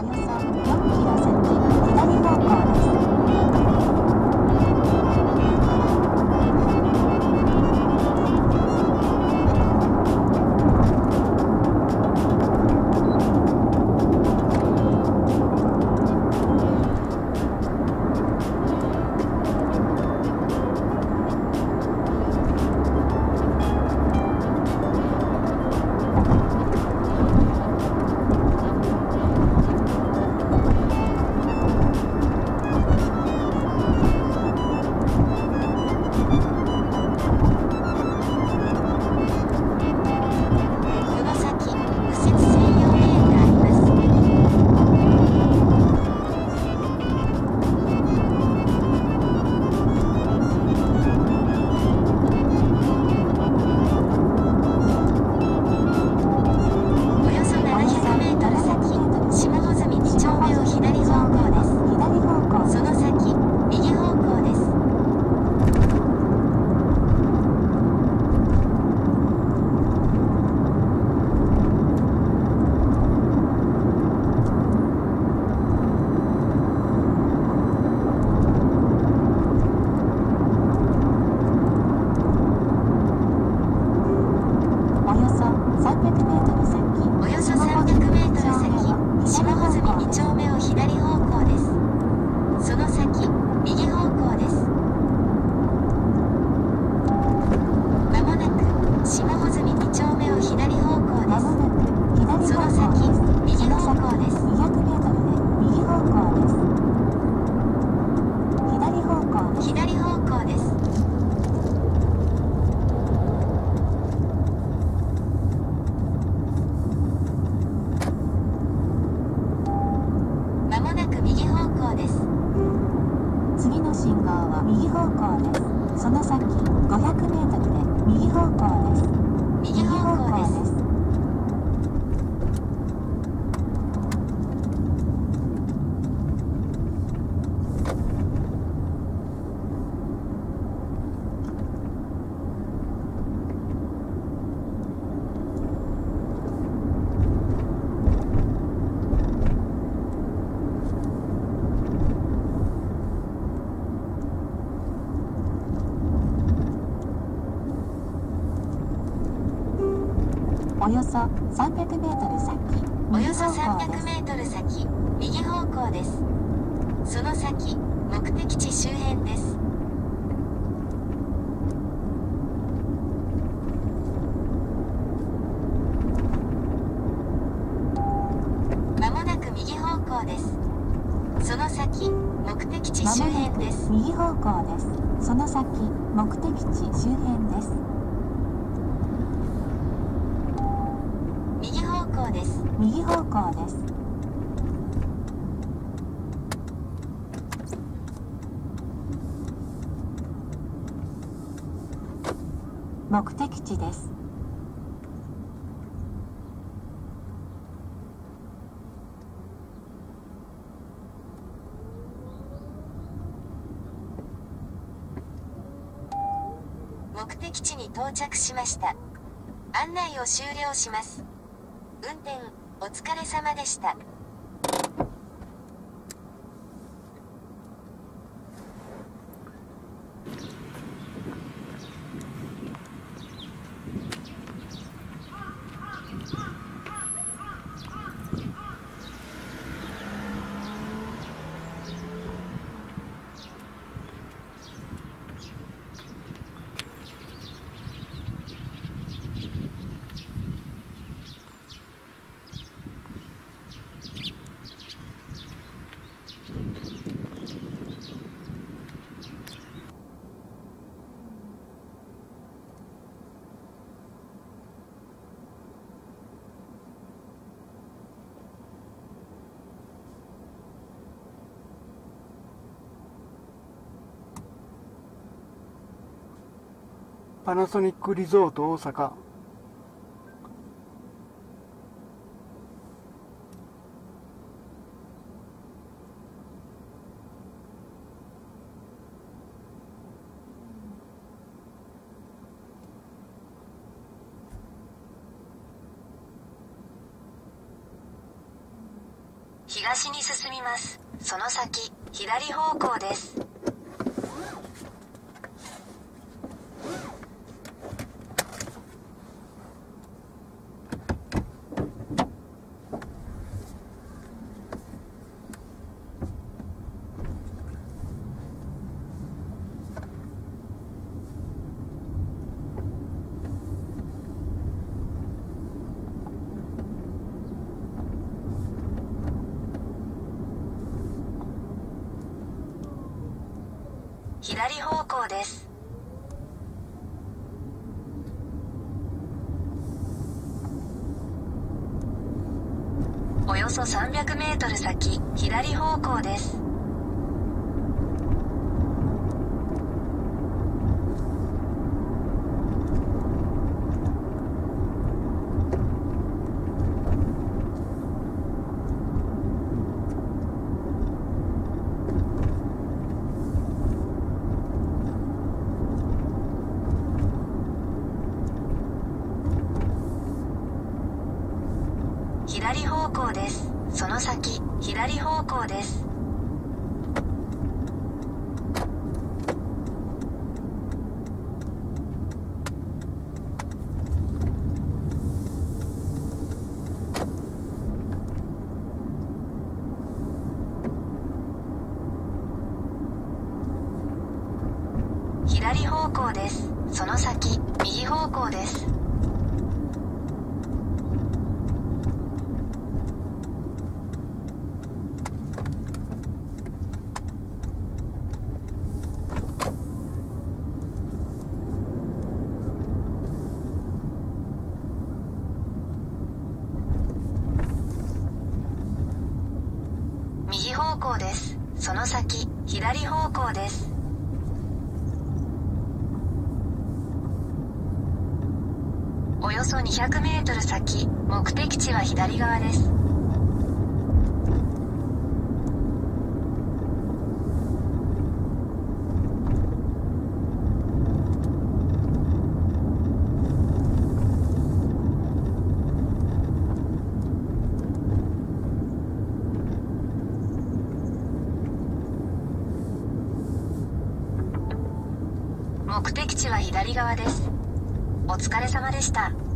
およそ300メートル先、 およそ300メートル先、右方向です。その先、目的地周辺です。まもなく右方向です。その先、目的地周辺です。 右方向です。その先、目的地周辺です。 右方向です。 右方向です。目的地です。 目的地に到着しました。案内を終了します。運転お疲れ様でした。 パナソニックリゾート大阪。 東に進みます。その先、左方向です。左方向です。およそ300メートル先、左方向です。左方向です。その先、左方向です。左方向です。その先、右方向です。右方向です。その先、左方向です。およそ200メートル先、目的地は左側です。目的地は左側です。お疲れ様でした。